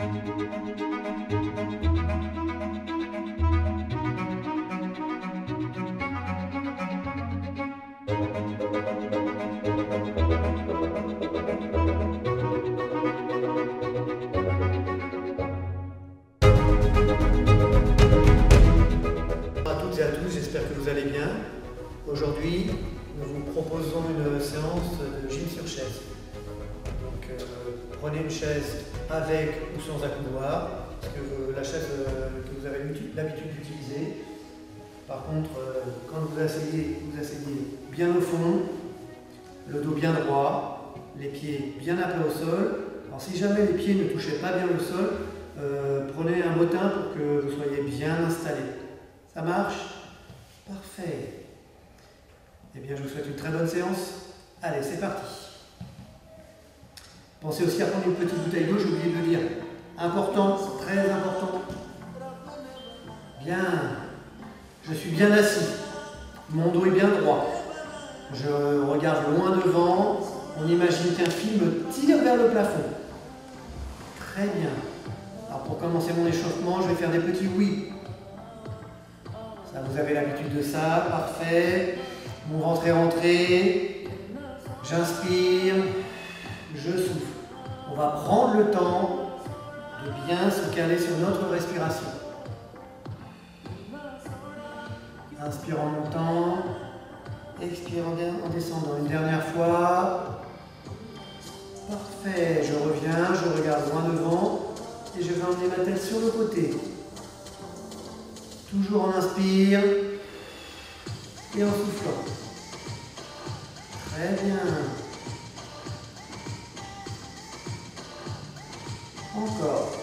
J'espère que vous allez bien. Aujourd'hui, nous vous proposons une séance de gym sur chaise. Donc, prenez une chaise avec ou sans accoudoir, parce que la chaise que vous avez l'habitude d'utiliser. Par contre, quand vous asseyez bien au fond, le dos bien droit, les pieds bien à plat au sol. Alors, si jamais les pieds ne touchaient pas bien le sol, prenez un bottin pour que vous soyez bien installé. Ça marche? Parfait. Eh bien, je vous souhaite une très bonne séance. Allez, c'est parti. Pensez aussi à prendre une petite bouteille d'eau, j'ai oublié de le dire. Important, c'est très important. Bien. Je suis bien assis. Mon dos est bien droit. Je regarde loin devant. On imagine qu'un film tire vers le plafond. Très bien. Alors, pour commencer mon échauffement, je vais faire des petits oui. Ça, vous avez l'habitude de ça, parfait. Mon ventre est rentré. J'inspire, je souffle. On va prendre le temps de bien se caler sur notre respiration. Inspire en montant, expire en descendant. Une dernière fois. Parfait, je reviens, je regarde loin devant et je vais emmener ma tête sur le côté. Toujours en inspire et en soufflant. Très bien. Encore.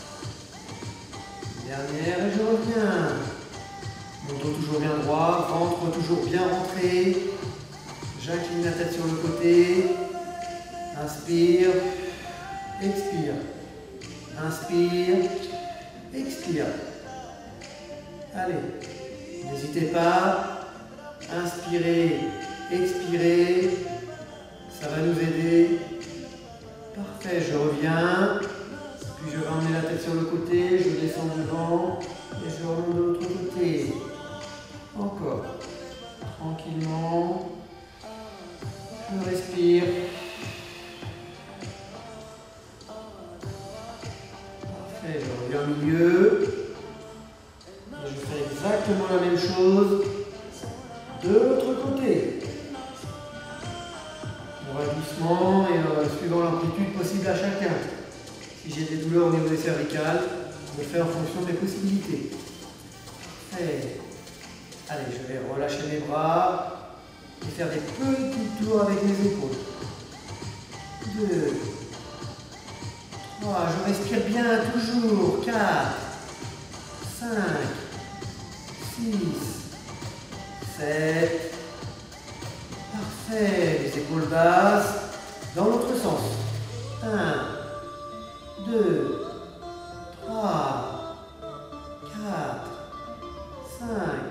Dernière et je reviens. Mon dos toujours bien droit, ventre toujours bien rentré. J'incline la tête sur le côté. Inspire, expire. Inspire, expire. Allez, n'hésitez pas, inspirez, expirez, ça va nous aider. Parfait, je reviens, puis je vais emmener la tête sur le côté, je descends devant et je remonte de l'autre côté. Encore, tranquillement, je respire. Parfait, je reviens au milieu. Je fais exactement la même chose de l'autre côté. On va doucement et suivant l'amplitude possible à chacun. Si j'ai des douleurs au niveau des cervicales, je le fais en fonction des possibilités. Allez, je vais relâcher mes bras et faire des petits tours avec mes épaules. 2, 3, je respire bien toujours. 4, 5, 6, 7, parfait, les épaules basses, dans l'autre sens. 1, 2, 3, 4, 5,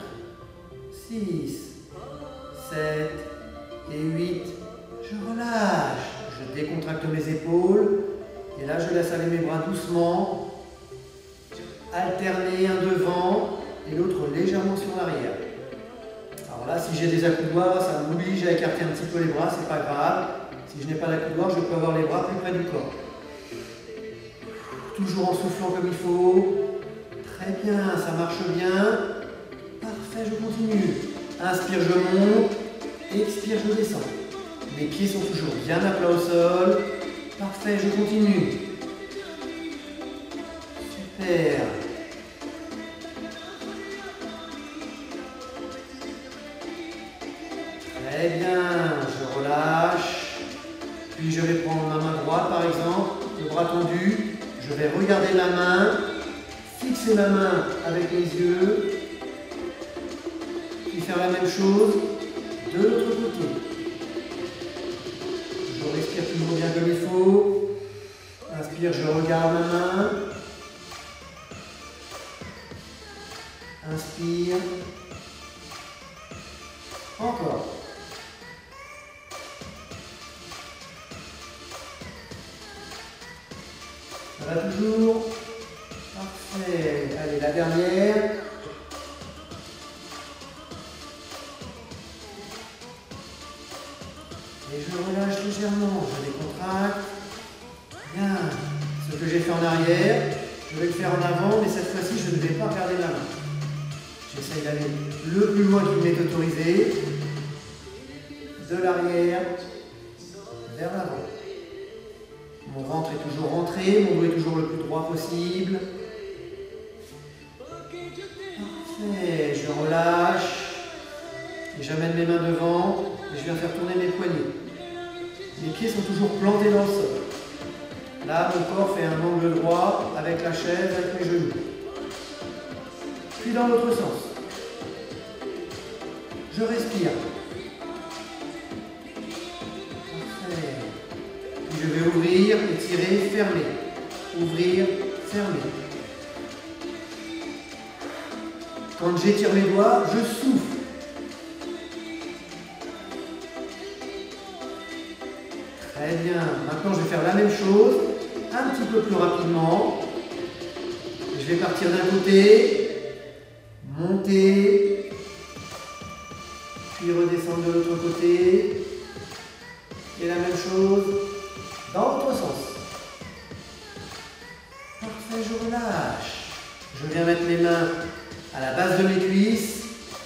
6, 7 et 8. Je relâche, je décontracte mes épaules et là je laisse aller mes bras doucement, alterner un devant et l'autre légèrement sur l'arrière. Alors là, si j'ai des accoudoirs, ça m'oblige à écarter un petit peu les bras, c'est pas grave. Si je n'ai pas d'accoudoir, je peux avoir les bras plus près du corps. Toujours en soufflant comme il faut. Très bien, ça marche bien. Parfait, je continue. Inspire, je monte. Expire, je descends. Mes pieds sont toujours bien à plat au sol. Parfait, je continue. Super. Très bien, je relâche, puis je vais prendre ma main droite par exemple, le bras tendu, je vais regarder la main, fixer la main avec les yeux, puis faire la même chose de l'autre côté. Je respire toujours bien comme il faut, inspire, je regarde ma main, inspire, encore. Ça va toujours? Parfait. Allez, la dernière. Et je relâche légèrement, je décontracte. Bien. Ce que j'ai fait en arrière, je vais le faire en avant, mais cette fois-ci, je ne vais pas garder ma main. J'essaye d'aller le plus loin qu'il m'est autorisé. De l'arrière vers l'avant. Mon ventre est toujours rentré, mon dos est toujours le plus droit possible. Parfait, je relâche. Et j'amène mes mains devant et je viens faire tourner mes poignets. Mes pieds sont toujours plantés dans le sol. Là, mon corps fait un angle droit avec la chaise, avec mes genoux. Puis dans l'autre sens. Je respire. Parfait. Puis je vais ouvrir, étirer, fermer. Ouvrir, fermer. Quand j'étire mes doigts, je souffle. Très bien. Maintenant, je vais faire la même chose, un petit peu plus rapidement. Je vais partir d'un côté, monter, puis redescendre de l'autre côté. Et la même chose dans l'autre sens. Parfait, je relâche. Je viens mettre mes mains à la base de mes cuisses.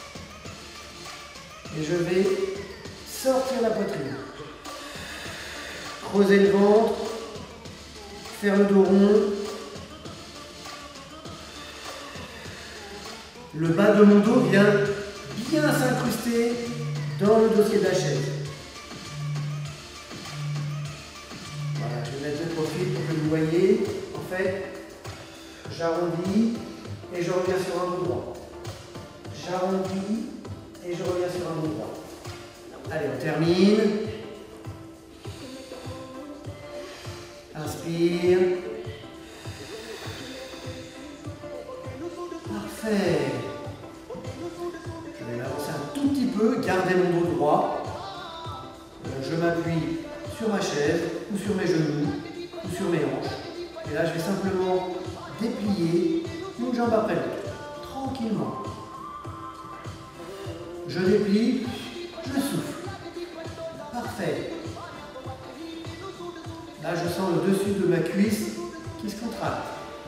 Et je vais sortir la poitrine. Creuser le ventre, faire le dos rond. Le bas de mon dos vient bien s'incruster dans le dossier de la chaise. Voilà, je vais mettre de profil pour que vous voyez. En fait, j'arrondis et je reviens sur un dos droit. J'arrondis et je reviens sur un dos droit. Allez, on termine. Inspire. Parfait. Je vais m'avancer un tout petit peu, garder mon dos droit. Je m'appuie sur ma chaise, ou sur mes genoux, ou sur mes hanches. Et là, je vais simplement déplier une jambe après l'autre, tranquillement. Je déplie, je souffle. Parfait. Là, je sens le dessus de ma cuisse qui se contracte.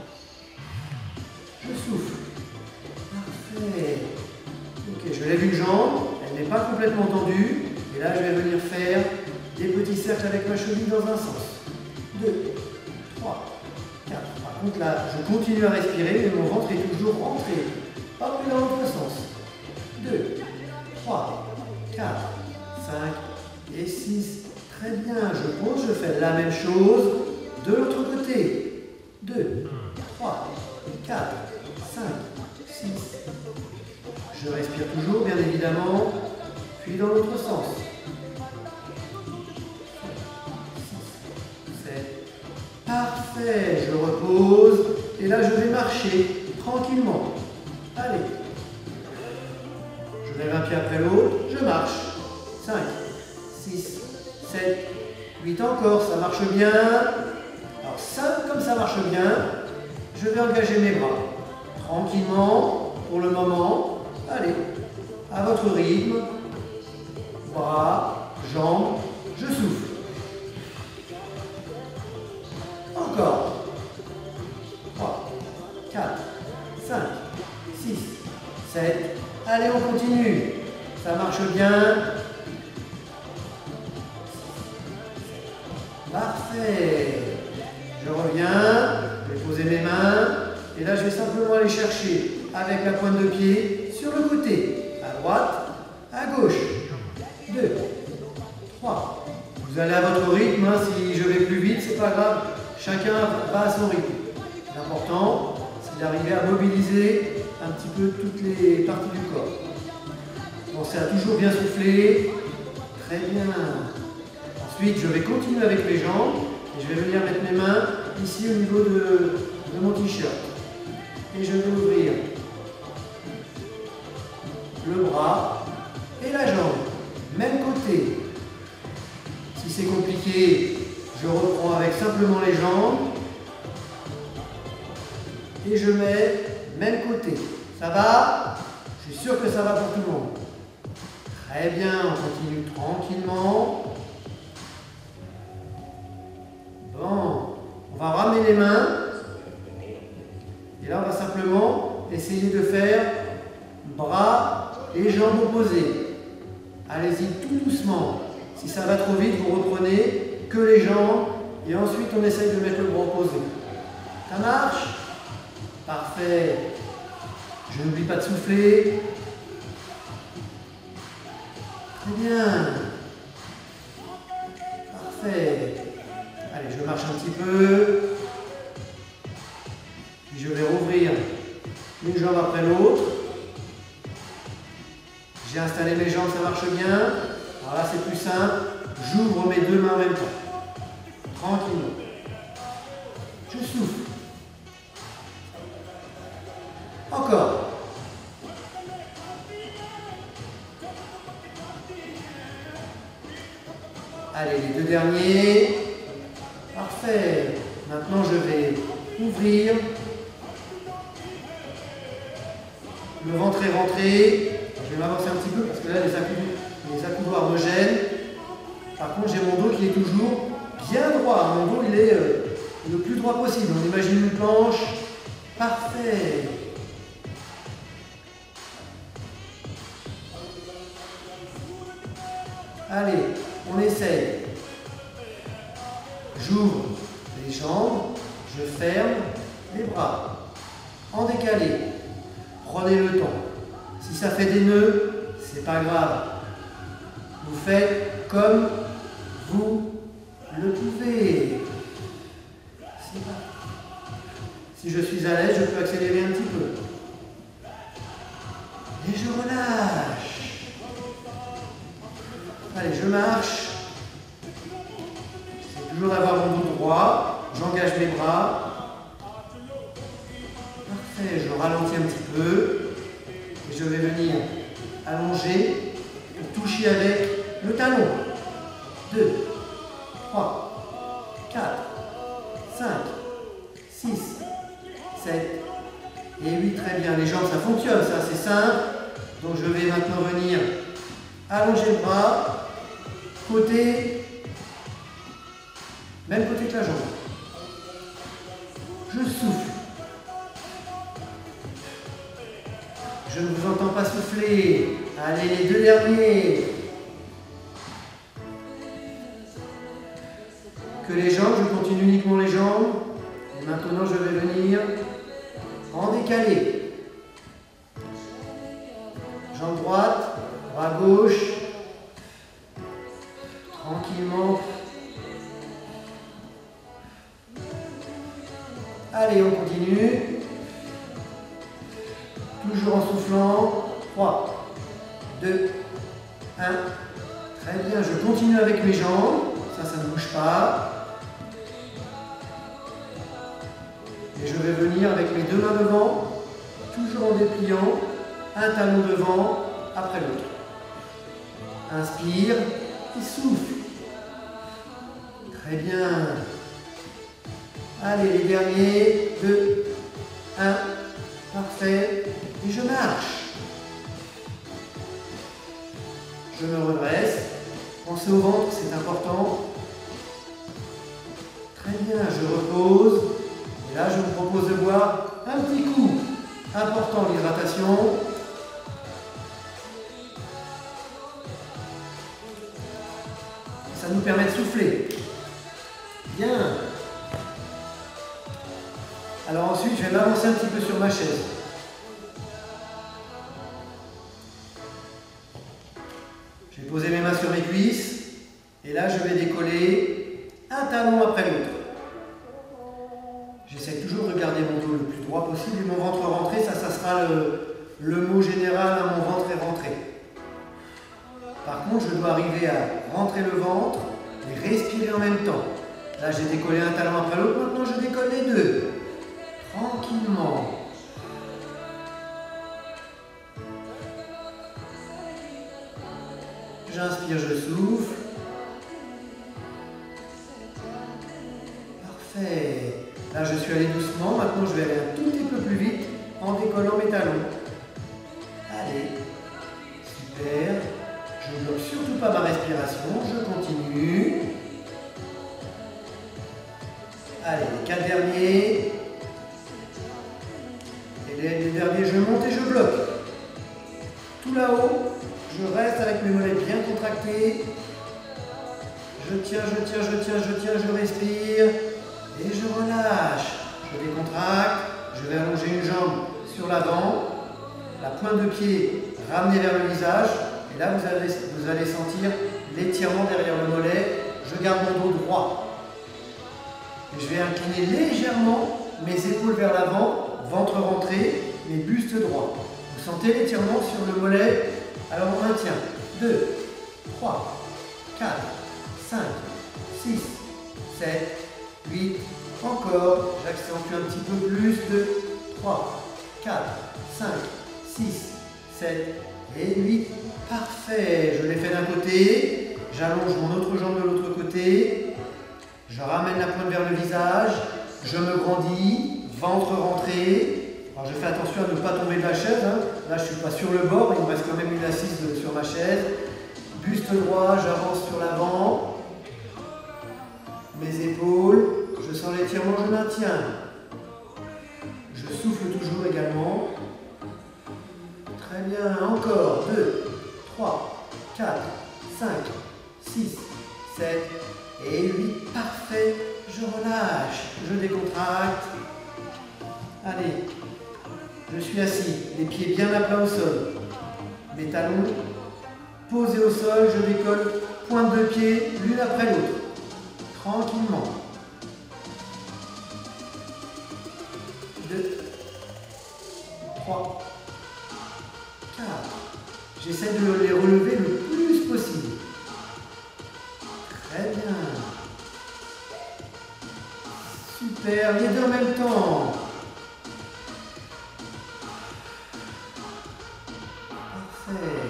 Je souffle. Parfait. Ok, je lève une jambe, elle n'est pas complètement tendue. Et là, je vais venir faire des petits cercles avec ma cheville dans un sens. 2, 3, 4. Par contre, là, je continue à respirer, mais mon ventre est toujours rentré. Pas plus dans l'autre sens. 2, 3, 4, 5 et 6. Très bien, je pose, je fais la même chose de l'autre côté. 2, 3, 4, 5, 6. Je respire toujours, bien évidemment, puis dans l'autre sens. 6, 7. Parfait, je repose et là je vais marcher tranquillement. Allez. Je lève un pied après l'autre, je marche. 5, 6, 7, 8 encore, ça marche bien. Alors simple comme ça marche bien, je vais engager mes bras. Tranquillement, pour le moment. Allez, à votre rythme. Bras, jambes, je souffle. Encore. 3, 4, 5, 6, 7. Allez, on continue. Ça marche bien. Parfait. Je reviens, je vais poser mes mains et là je vais simplement aller chercher avec la pointe de pied sur le côté, à droite, à gauche. 2, 3. Vous allez à votre rythme, hein. Si je vais plus vite, c'est pas grave, chacun va à son rythme. L'important, c'est d'arriver à mobiliser un petit peu toutes les parties du corps. Pensez à toujours bien souffler. Très bien. Ensuite, je vais continuer avec mes jambes et je vais venir mettre mes mains ici au niveau de mon t-shirt. Et je vais ouvrir le bras et la jambe. Même côté. Si c'est compliqué, je reprends avec simplement les jambes. et je mets même côté. Ça va? Je suis sûr que ça va pour tout le monde. Très bien, on continue tranquillement. Bon, on va ramener les mains. Et là, on va simplement essayer de faire bras et jambes opposées. Allez-y tout doucement. Si ça va trop vite, vous reprenez que les jambes et ensuite on essaye de mettre le bras opposé. Ça marche? Parfait. Je n'oublie pas de souffler. Très bien. Parfait. Allez, je marche un petit peu. Puis je vais rouvrir une jambe après l'autre. J'ai installé mes jambes, ça marche bien. Alors là, c'est plus simple. J'ouvre mes deux mains en même temps. Tranquillement. Je souffle. Encore. Allez, les deux derniers. Parfait. Maintenant, je vais ouvrir. Le ventre est rentré. Je vais m'avancer un petit peu parce que là, les accoudoirs me gênent. Par contre, j'ai mon dos qui est toujours bien droit. Mon dos, il est le plus droit possible. On imagine une planche. Parfait. Allez, on essaye. J'ouvre les jambes, je ferme les bras. En décalé. Prenez le temps. Si ça fait des nœuds, c'est pas grave. Vous faites comme vous le pouvez. Si je suis à l'aise, je peux accélérer un petit peu. Et je relâche. Allez, je marche. C'est toujours d'avoir mon dos droit. J'engage mes bras. Parfait, je ralentis un petit peu. Et je vais venir allonger pour toucher avec le talon. 2, 3, 4, 5, 6, 7 et 8. Très bien. Les jambes, ça fonctionne, ça, c'est simple. Donc je vais maintenant venir allonger le bras, côté, même côté que la jambe. Je souffle. Je ne vous entends pas souffler. Allez, les deux derniers. Que les jambes, je continue uniquement les jambes. Et maintenant, je vais venir en décalé. Jambe droite, bras gauche. Tranquillement. Allez, on continue. Toujours en soufflant. 3, 2, 1. Très bien, je continue avec mes jambes. Ça ne bouge pas. Et je vais venir avec mes deux mains devant, toujours en dépliant, un talon devant, après l'autre. Inspire et souffle. Très bien. Allez, les derniers. 2, 1. Parfait. Et je marche. Je me redresse. Pensez au ventre, c'est important. Très bien, je repose. Et là, je vous propose de boire un petit coup. Important, l'hydratation. Ça nous permet de souffler. Bien. Alors ensuite, je vais m'avancer un petit peu sur ma chaise. Je vais poser mes mains sur mes cuisses. Et là, je vais décoller un talon après l'autre. J'essaie toujours de garder mon dos le plus droit possible et mon ventre rentré. Ça sera le mot général à mon ventre est rentré. Par contre, je dois arriver à rentrer le ventre et respirer en même temps. Là, j'ai décollé un talon après l'autre. Maintenant, je décolle les deux. Tranquillement. J'inspire, je souffle. Parfait. Là, je suis allé doucement. Maintenant, je vais aller un tout petit peu en décollant mes talons. Allez, super. Je ne bloque surtout pas ma respiration, je continue. Allez, les 4 derniers. Et les derniers, je monte et je bloque. Tout là-haut, je reste avec mes mollets bien contractés. Je tiens, je respire. Et je relâche. Je décontracte. Je vais allonger une jambe sur l'avant. La pointe de pied ramenée vers le visage. Et là, vous allez sentir l'étirement derrière le mollet. Je garde mon dos droit. Et je vais incliner légèrement mes épaules vers l'avant, ventre rentré, mes bustes droits. Vous sentez l'étirement sur le mollet. Alors on maintient. 2, 3, 4, 5, 6, 7, 8. Encore. J'accentue un petit peu plus. 2, 3, 4, 5, 6, 7 et 8. Parfait. Je l'ai fait d'un côté. J'allonge mon autre jambe de l'autre côté. Je ramène la pointe vers le visage. Je me grandis. Ventre rentré. Alors je fais attention à ne pas tomber de la chaise. Là, je ne suis pas sur le bord. Il me reste quand même une assise sur ma chaise. Buste droit. J'avance sur l'avant. Mes épaules. Je sens l'étirement. Je maintiens. Je souffle toujours également. Très bien. Encore. 2, 3, 4, 5, 6, 7 et 8. Parfait. Je relâche. Je décontracte. Allez. Je suis assis. Les pieds bien à plat au sol. Mes talons posés au sol. Je décolle. Pointe de pied l'une après l'autre. Tranquillement. 2, 3, 4. J'essaie de les relever le plus possible. Très bien. Super, les deux en même temps. Parfait.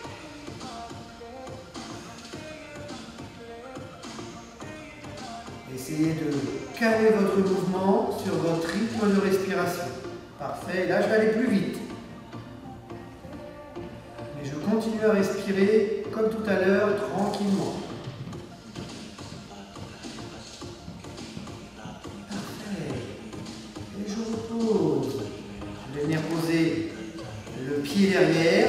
Essayez de caler votre mouvement sur votre rythme de respiration. Parfait, là je vais aller plus vite. Mais je continue à respirer comme tout à l'heure, tranquillement. Parfait. Et je repose. Je vais venir poser le pied derrière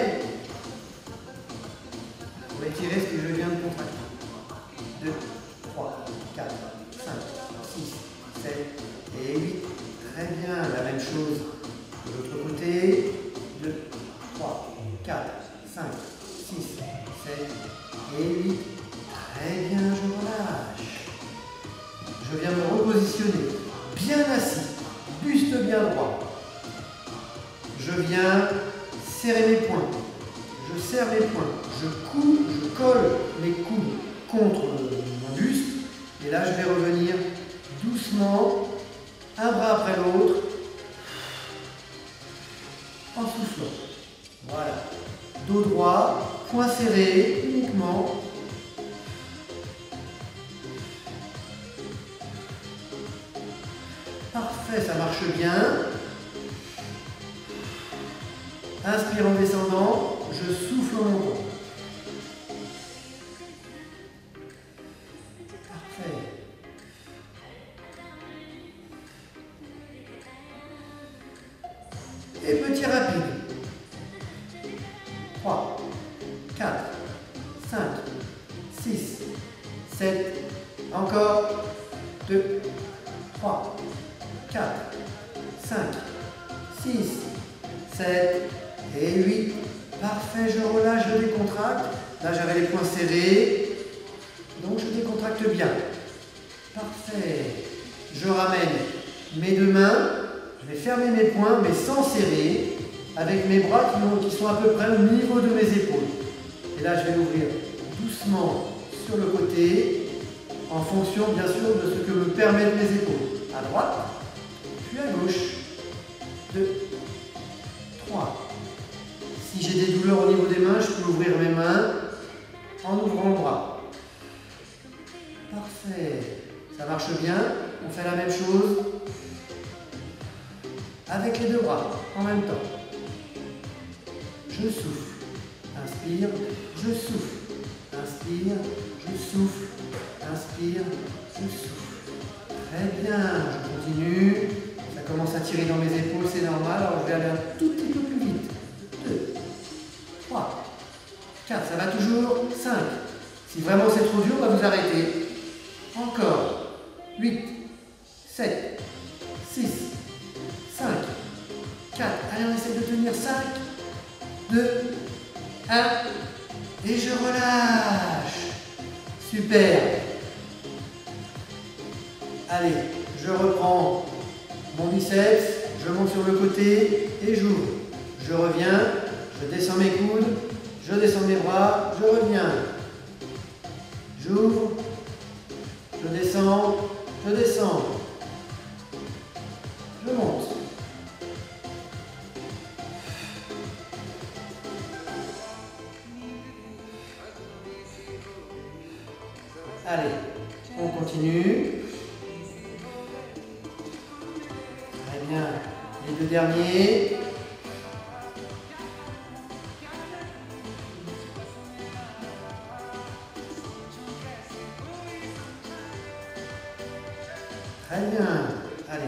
pour étirer ce que je viens de contracter. 2, 3, 4, 5, 6, 7 et 8. Très bien. La même chose de l'autre côté. 2, 3, 4, 5, 6, 7 et 8. Très bien, je relâche. Je viens me repositionner. Bien assis. Buste bien droit. Je viens serrer mes poings. Je serre mes poings. Je colle mes coudes contre mon buste. Et là, je vais revenir doucement, un bras après l'autre, en soufflant. Voilà. Dos droit, poing serré uniquement. Parfait, ça marche bien. Inspire en descendant, je souffle en montant. Parfait. Et petit rapide. 3, 4, 5, 6, 7, encore. 2, 3, 4, 5, 6, 7 et 8. Parfait, je relâche, je décontracte. Là, j'avais les poings serrés. Donc, je décontracte bien. Parfait. Je ramène mes deux mains. Je vais fermer mes poings, mais sans serrer, avec mes bras qui sont à peu près au niveau de mes épaules. Et là, je vais ouvrir doucement sur le côté, en fonction, bien sûr, de ce que me permettent mes épaules. À droite, puis à gauche. 2, 3. Si j'ai des douleurs au niveau des mains, je peux ouvrir mes mains en ouvrant le bras. Parfait. Ça marche bien. On fait la même chose. avec les deux bras en même temps. Je souffle. Inspire, je souffle. Inspire, je souffle. Inspire, je souffle. Très bien, je continue. Ça commence à tirer dans mes épaules, c'est normal. Alors je vais aller un tout petit peu plus vite. 2, 3, 4, ça va toujours. 5. Si vraiment c'est trop dur, on va vous arrêter. Encore. 8, 7, 6, 5, 4. Allez, on essaie de tenir. 5, 2, 1. Et je relâche. Super. Allez, je reprends mon biceps, je monte sur le côté et j'ouvre. Je reviens, je descends mes coudes, je descends mes bras, je reviens. J'ouvre, je descends, je descends. Je monte. Allez, on continue. Très bien. Les deux derniers. Très bien. Allez.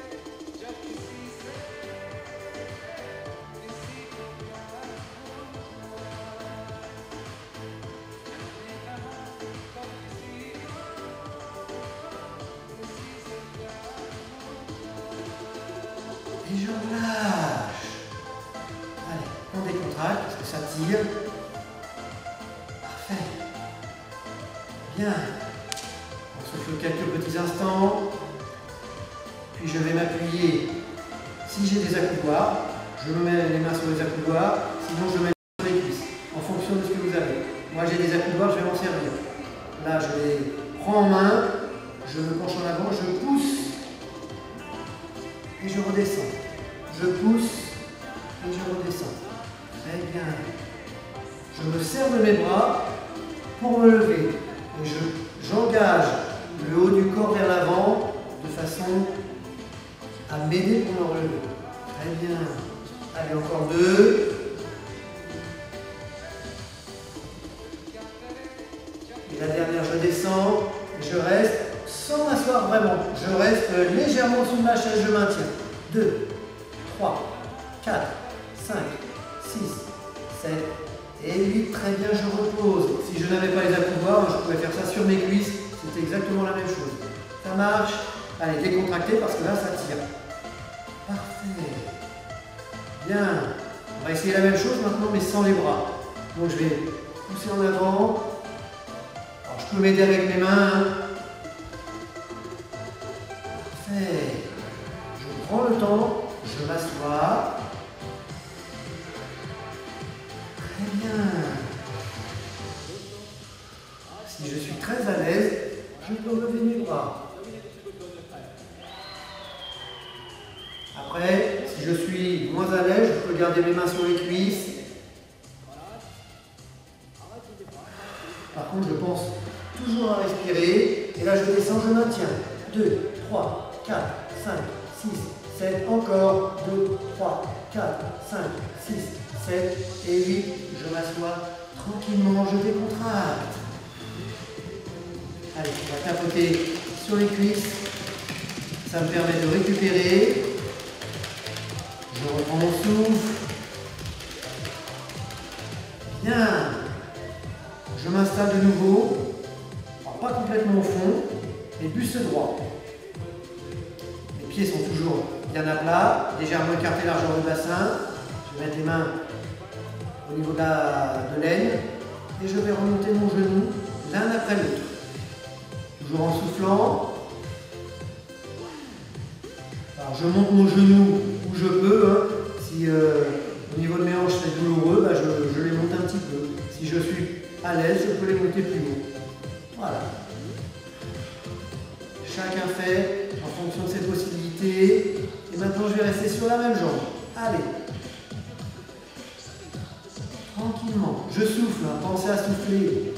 Et je relâche. Allez, on décontracte parce que ça tire. Parfait. Bien. On souffle quelques petits instants. Puis je vais m'appuyer. Si j'ai des accoudoirs, je me mets les mains sur les accoudoirs. Sinon, je mets sur les cuisses en fonction de ce que vous avez. Moi, j'ai des accoudoirs, je vais m'en servir. Là, je les prends en main. Je me penche en avant, je pousse. Et je redescends. Je pousse et je redescends. Très bien. Je me sers de mes bras pour me lever. Et j'engage le haut du corps vers l'avant de façon à m'aider pour me relever. Très bien. Allez, encore 2. Et la dernière, je descends. Et je reste sans m'asseoir vraiment. Je reste légèrement sous ma chaise, je maintiens. 2, 3, 4, 5, 6, 7 et 8. Très bien, je repose. Si je n'avais pas les accoudoirs, je pouvais faire ça sur mes cuisses. C'est exactement la même chose. Ça marche. Allez, décontractez parce que là, ça tire. Parfait. Bien. On va essayer la même chose maintenant, mais sans les bras. Donc, je vais pousser en avant. Alors, je peux m'aider avec mes mains. Parfait. Je prends le temps, je m'assois. Très bien. Si je suis très à l'aise, je peux lever mes bras. Après, si je suis moins à l'aise, je peux garder mes mains sur les cuisses. Par contre, je pense toujours à respirer. Et là, je descends, je maintiens. 2, 3, 4, 5, 6, 7, encore. 2, 3, 4, 5, 6, 7 et 8. Je m'assois tranquillement, je décontracte. Allez, on va tapoter sur les cuisses. Ça me permet de récupérer. Je reprends mon souffle. Bien. Je m'installe de nouveau. Alors, pas complètement au fond, mais buste droit. Les pieds sont toujours bien à plat, légèrement écartés largeur du bassin. Je vais mettre les mains au niveau de l'aine et je vais remonter mon genou l'un après l'autre. Toujours en soufflant. Alors je monte mon genou où je peux. Hein. Si au niveau de mes hanches c'est douloureux, bah, je les monte un petit peu. Si je suis à l'aise, je peux les monter plus haut. Voilà. Chacun fait en fonction de ses possibilités. Et maintenant, je vais rester sur la même jambe. Allez. Tranquillement. Je souffle. Hein. Pensez à souffler.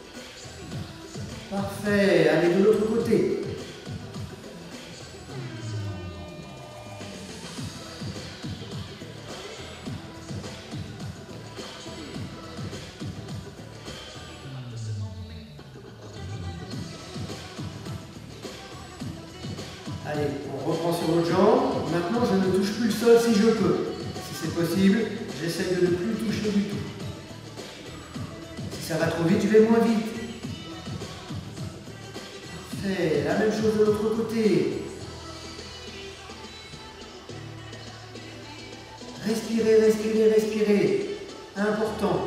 Parfait. Allez de l'autre côté. Allez, on reprend sur l'autre jambe. Maintenant, je ne touche plus le sol si je peux. Si c'est possible, j'essaie de ne plus toucher du tout. Si ça va trop vite, je vais moins vite. Parfait. La même chose de l'autre côté. Respirez, respirez, respirez. Important.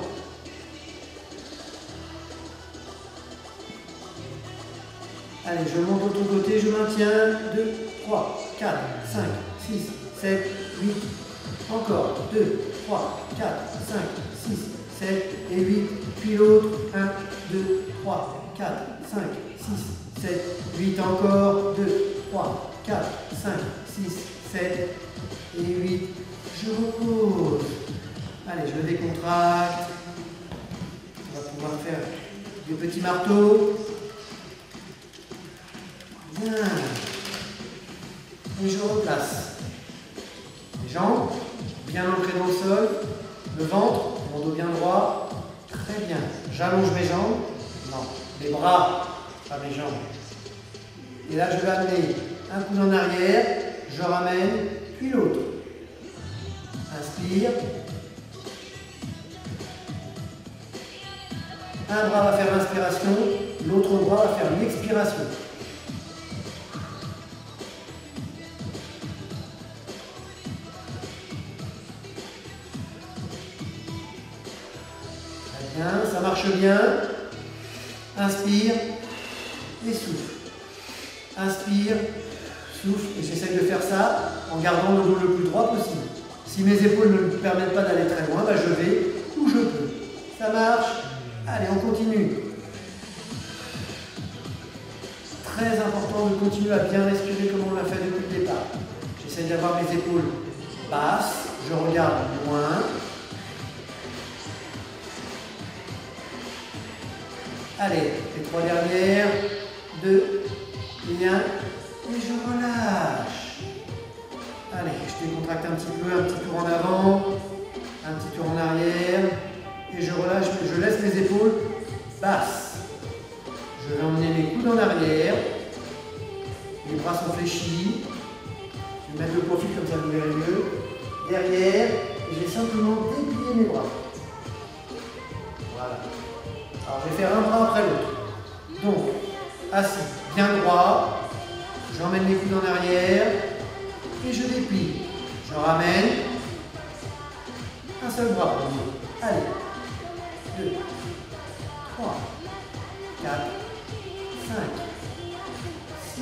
Allez, je monte de l'autre côté, je maintiens. 2, 3, 4, 5, 6, 7, 8. Encore. 2, 3, 4, 5, 6, 7 et 8. Puis l'autre. 1, 2, 3, 4, 5, 6, 7, 8. Encore. 2, 3, 4, 5, 6, 7 et 8. Je repose. Allez, je me décontracte. On va pouvoir faire des petits marteaux. Bien. Et je replace. Les jambes bien ancrées dans le sol. Le ventre, mon dos bien droit. Très bien. J'allonge mes jambes. Non, les bras, pas mes jambes. Et là, je vais amener un coude en arrière. Je ramène, puis l'autre. Inspire. Un bras va faire l'inspiration, l'autre bras va faire l'expiration. Très bien, ça marche bien. Inspire et souffle. Inspire, souffle, et j'essaie de faire ça en gardant le dos le plus droit possible. Si mes épaules ne me permettent pas d'aller très loin, je vais où je peux. Ça marche. Allez, on continue. Très important de continuer à bien respirer comme on l'a fait depuis le départ. J'essaie d'avoir mes épaules basses. Je regarde loin. Allez, les 3 dernières. 2 et 1. Et je relâche. Allez, je décontracte un petit peu, un petit tour en avant, un petit tour en arrière, et je relâche, je laisse mes épaules basses. Je vais emmener mes coudes en arrière, les bras sont fléchis, je vais mettre le profil comme ça vous verrez mieux, derrière, et je vais simplement déplier mes bras. Voilà. Alors je vais faire un bras après l'autre. Donc, assis, bien droit, j'emmène mes coudes en arrière, et je déplie. Je ramène. Un seul bras pour vous. Allez. 2, 3, 4, 5, 6.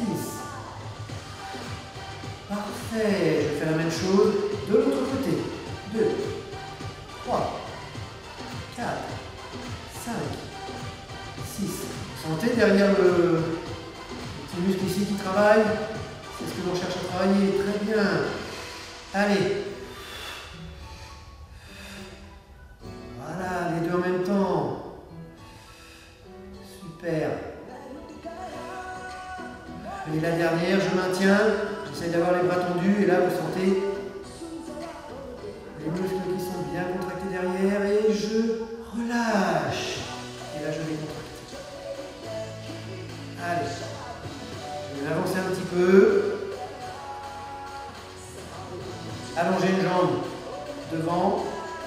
Parfait. Je fais la même chose de l'autre côté. 2, 3, 4, 5, 6. Vous sentez derrière le petit muscle ici qui travaille? C'est ce que l'on cherche à travailler. Très bien. Allez. Voilà, les deux en même temps. Super. Et la dernière, je maintiens. J'essaie d'avoir les bras tendus. Et là, vous sentez les muscles qui sont bien contractés derrière. Et je relâche. Et là, je les contracte. Allez. Je vais avancer un petit peu. Allonger une jambe devant.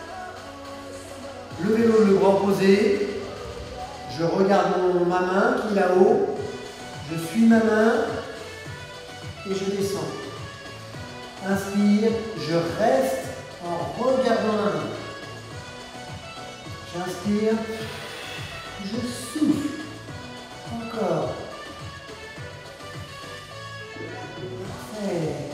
Levez le bras opposé. Je regarde ma main qui est là-haut. Je suis ma main et je descends. Inspire, je reste en regardant ma main. J'inspire, je souffle. Encore. Parfait.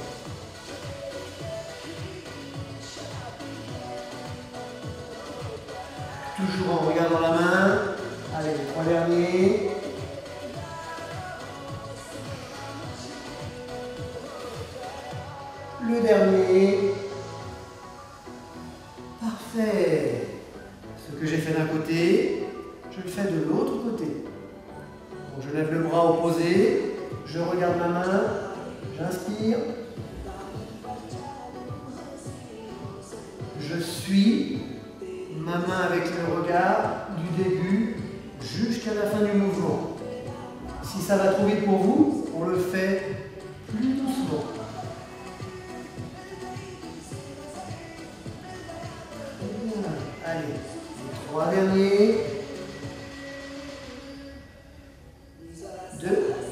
Toujours en regardant la main. Allez, les 3 derniers. Le dernier. Parfait. Ce que j'ai fait d'un côté, je le fais de l'autre côté. Donc je lève le bras opposé, je regarde ma main, j'inspire. Je suis ma main avec le regard du début jusqu'à la fin du mouvement. Si ça va trop vite pour vous, on le fait plus doucement. 3 derniers. 2.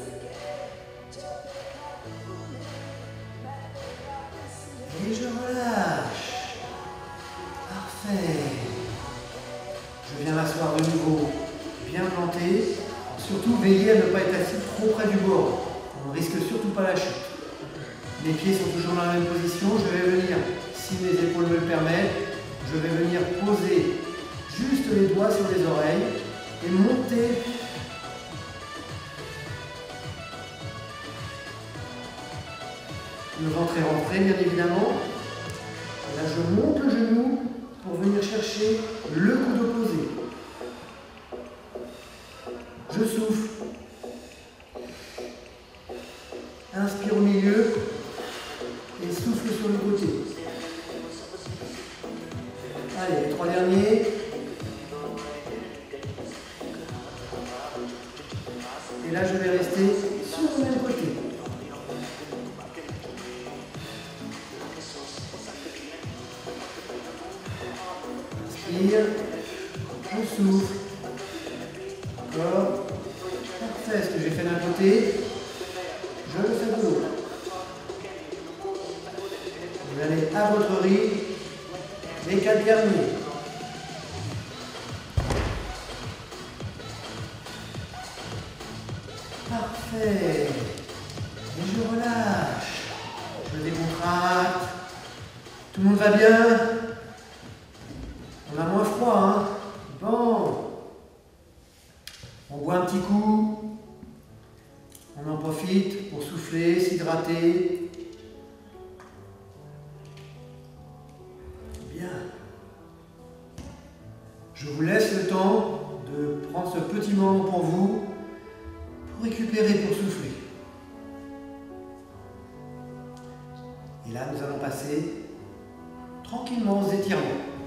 Et je relâche. Parfait. Je viens m'asseoir de nouveau, bien planté. Surtout, veillez à ne pas être assis trop près du bord. On ne risque surtout pas la chute. Mes pieds sont toujours dans la même position. Je vais venir, si mes épaules me le permettent, je vais venir poser juste les doigts sur les oreilles et monter. Le ventre est rentré, bien évidemment. Et là, je monte le genou pour venir chercher le coude opposé. Je souffle. Inspire au milieu et souffle sur le côté. Allez, les 3 derniers. Et là, je vais rester sur le même côté. Inspire. Je souffle. Encore. Parfait. Ce que j'ai fait d'un côté, je le fais de l'autre. Vous allez à votre rythme. Les 4 derniers. Parfait. Et je relâche. Je décontracte. Tout le monde va bien? On a moins froid, hein? Bon. On boit un petit coup. On en profite pour souffler, s'hydrater. Bien. Je vous laisse le temps de prendre ce petit moment pour vous, pour récupérer, pour souffler. Et là, nous allons passer tranquillement aux étirements.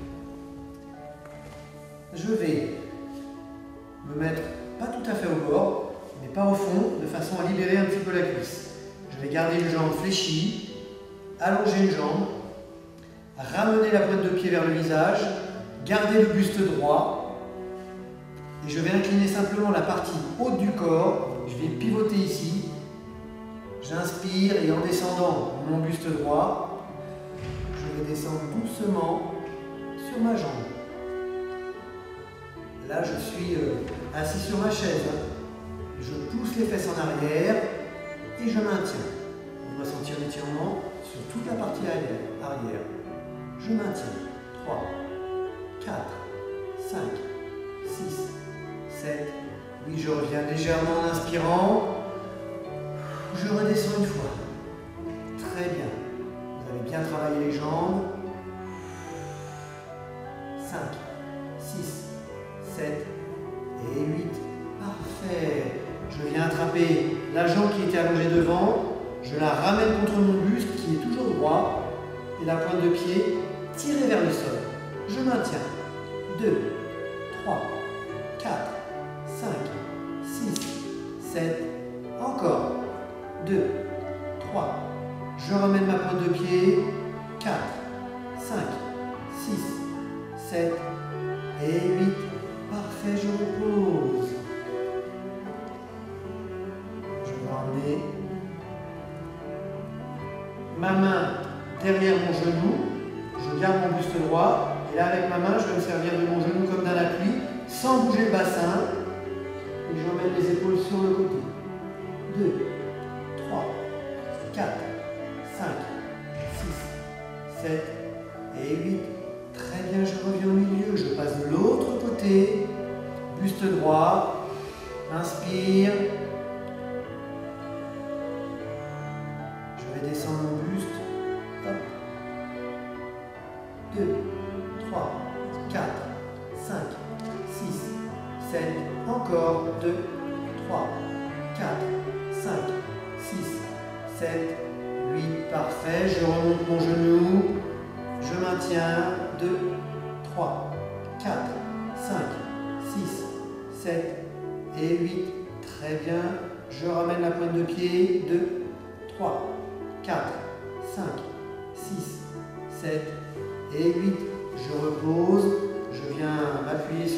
Je vais me mettre pas tout à fait au bord, mais pas au fond, de façon à libérer un petit peu la cuisse. Je vais garder une jambe fléchie, allonger une jambe, ramener la pointe de pied vers le visage, garder le buste droit, et je vais incliner simplement la partie haute du corps. Je vais pivoter ici. J'inspire et en descendant mon buste droit, je vais descendre doucement sur ma jambe. Là, je suis assis sur ma chaise. Je pousse les fesses en arrière et je maintiens. On va sentir l'étirement sur toute la partie arrière. Je maintiens. 3, 4, 5, 6, 7. Oui, je reviens légèrement en inspirant. Je redescends une fois. Très bien. Vous avez bien travaillé les jambes. 5, 6, 7 et 8. Parfait. Je viens attraper la jambe qui était allongée devant. Je la ramène contre mon buste qui est toujours droit. Et la pointe de pied tirée vers le sol. Je maintiens. 2, 3, 4, 5, 6, 7. Encore. 2, 3. Je ramène ma pointe de pied. 4, 5, 6, 7 et 8. Parfait, je repose. Je vais emmener ma main derrière mon genou. Je garde mon buste droit. Et là, avec ma main, je vais me servir de mon genou comme d'un appui, sans bouger le bassin. Et j'emmène les épaules sur le côté. 2, 3, 4, 5, 6, 7 et 8. Très bien, je reviens au milieu. Je passe de l'autre côté. Buste droit. Inspire. Je vais descendre mon buste. Hop. 2, 3, 4, 5, 6, 7. Encore. 2, 3, 4, 5, 6, 7, 8. Parfait. Je remonte mon genou. Je maintiens. 2, 3, 4, 5, 6, 7 et 8. Très bien. Je ramène la pointe de pied. 2, 3, 4, 5, 6, 7 et 8. Je repose. Je viens m'appuyer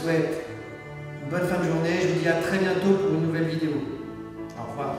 souhaite une bonne fin de journée. Je vous dis à très bientôt pour une nouvelle vidéo. Au revoir.